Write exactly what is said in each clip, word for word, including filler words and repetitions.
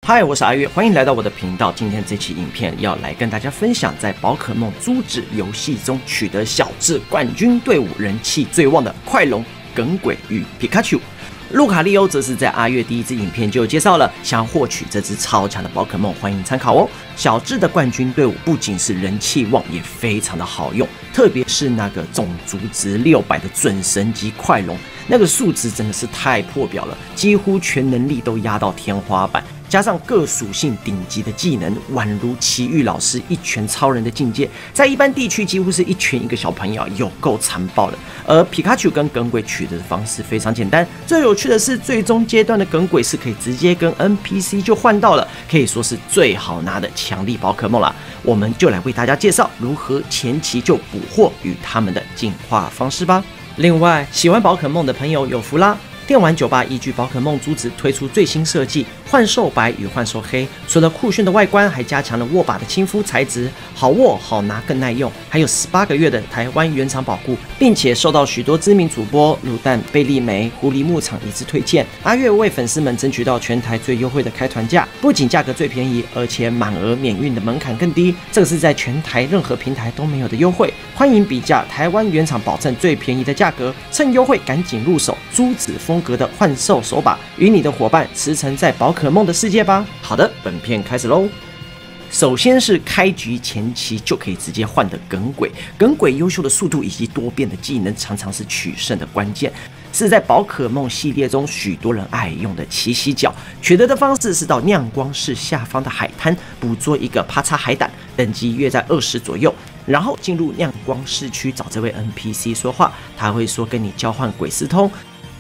嗨，我是阿月，欢迎来到我的频道。今天这期影片要来跟大家分享，在宝可梦珠子游戏中取得小智冠军队伍人气最旺的快龙、耿鬼与皮卡丘。路卡利欧则是在阿月第一支影片就有介绍了，想要获取这只超强的宝可梦，欢迎参考哦。小智的冠军队伍不仅是人气旺，也非常的好用，特别是那个种族值六百的准神级快龙，那个数值真的是太破表了，几乎全能力都压到天花板。加上各属性顶级的技能，宛如奇遇老师一拳超人的境界，在一般地区几乎是一拳一个小朋友，有够残暴的。而皮卡丘跟耿鬼取得的方式非常简单，最有趣的是最终阶段的耿鬼是可以直接跟 N P C 就换到了，可以说是最好拿的强力宝可梦啦。我们就来为大家介绍如何前期就捕获与它们的进化方式吧。另外，喜欢宝可梦的朋友有福啦！电玩酒吧依据宝可梦珠子推出最新设计幻兽白与幻兽黑，除了酷炫的外观，还加强了握把的亲肤材质，好握好拿更耐用，还有十八个月的台湾原厂保护，并且受到许多知名主播卤蛋、贝利梅、狐狸牧场一致推荐。阿月为粉丝们争取到全台最优惠的开团价，不仅价格最便宜，而且满额免运的门槛更低，这个是在全台任何平台都没有的优惠。欢迎比价台湾原厂保证最便宜的价格，趁优惠赶紧入手珠子风格的幻兽手把，与你的伙伴驰骋在宝可梦的世界吧。好的，本片开始喽。首先是开局前期就可以直接换的耿鬼，耿鬼优秀的速度以及多变的技能常常是取胜的关键，是在宝可梦系列中许多人爱用的奇袭角。取得的方式是到亮光市下方的海滩捕捉一个啪嚓海胆，等级约在二十左右，然后进入亮光市区找这位 N P C 说话，他会说跟你交换鬼丝通。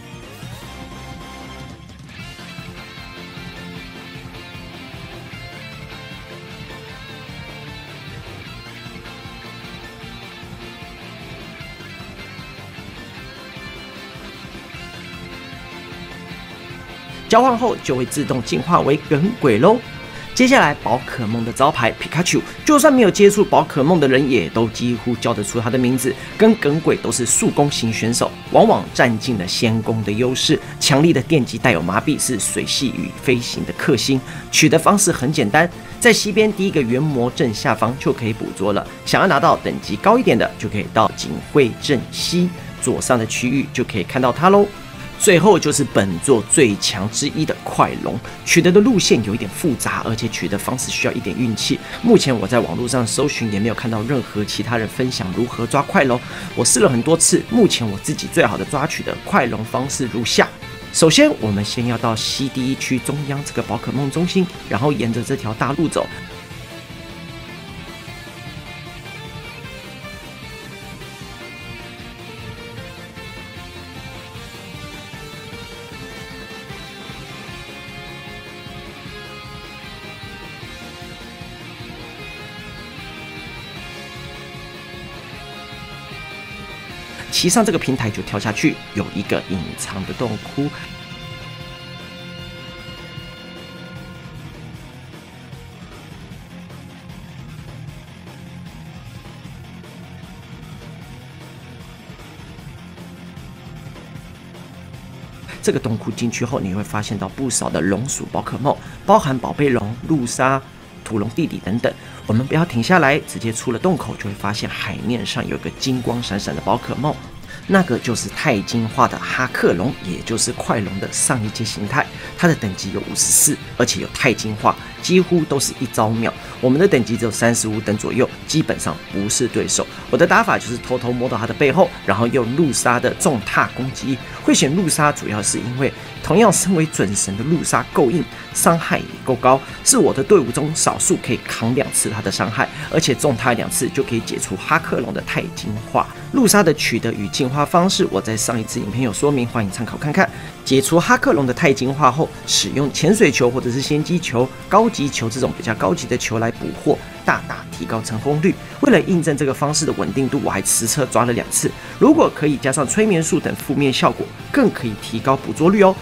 交换后就会自动进化为耿鬼喽。接下来，宝可梦的招牌皮卡丘，就算没有接触宝可梦的人，也都几乎叫得出它的名字。跟耿鬼都是速攻型选手，往往占尽了先攻的优势。强力的电击带有麻痹，是水系与飞行的克星。取得方式很简单，在西边第一个原魔阵下方就可以捕捉了。想要拿到等级高一点的，就可以到警卫阵西左上的区域就可以看到它喽。最后就是本作最强之一的快龙，取得的路线有一点复杂，而且取得方式需要一点运气。目前我在网络上搜寻，也没有看到任何其他人分享如何抓快龙。我试了很多次，目前我自己最好的抓取的快龙方式如下：首先，我们先要到西第一区中央这个宝可梦中心，然后沿着这条大路走。骑上这个平台就跳下去，有一个隐藏的洞窟。这个洞窟进去后，你会发现到不少的龙属宝可梦，包含宝贝龙、陆鲨、土龙弟弟等等。我们不要停下来，直接出了洞口，就会发现海面上有个金光闪闪的宝可梦，那个就是钛金化的哈克龙，也就是快龙的上一阶形态。它的等级有五十四，而且有钛金化，几乎都是一招秒。我们的等级只有三十五等左右，基本上不是对手。我的打法就是偷偷摸到它的背后，然后用陆鲨的重踏攻击。会选陆鲨主要是因为同样身为准神的陆鲨够硬，伤害也够高，是我的队伍中少数可以扛两次它的伤害，而且中它两次就可以解除哈克龙的钛金化。陆鲨的取得与进化方式，我在上一支影片有说明，欢迎参考看看。解除哈克龙的钛金化后，使用潜水球或者是仙姬球、高级球这种比较高级的球来捕获，大大提高成功率。为了印证这个方式的稳定度，我还实测抓了两次。如果可以加上催眠术等负面效果，更可以提高捕捉率哦。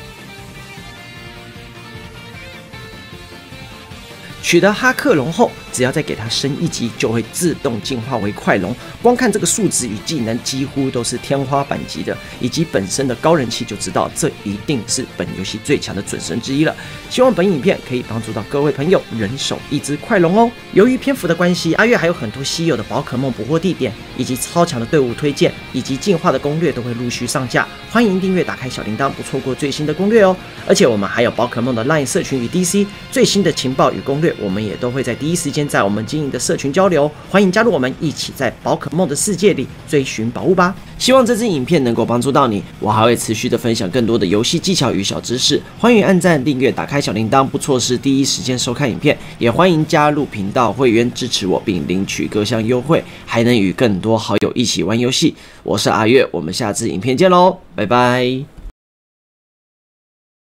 取得哈克龙后， 只要再给它升一级，就会自动进化为快龙。光看这个数值与技能，几乎都是天花板级的，以及本身的高人气，就知道这一定是本游戏最强的准神之一了。希望本影片可以帮助到各位朋友人手一只快龙哦。由于篇幅的关系，阿月还有很多稀有的宝可梦捕获地点，以及超强的队伍推荐，以及进化的攻略都会陆续上架。欢迎订阅，打开小铃铛，不错过最新的攻略哦。而且我们还有宝可梦的 LINE 社群与 D C 最新的情报与攻略，我们也都会在第一时间在我们经营的社群交流。欢迎加入我们，一起在宝可梦的世界里追寻宝物吧。希望这支影片能够帮助到你，我还会持续的分享更多的游戏技巧与小知识。欢迎按赞、订阅、打开小铃铛，不错失第一时间收看影片。也欢迎加入频道会员支持我，并领取各项优惠，还能与更多好友一起玩游戏。我是阿月，我们下支影片见喽，拜拜。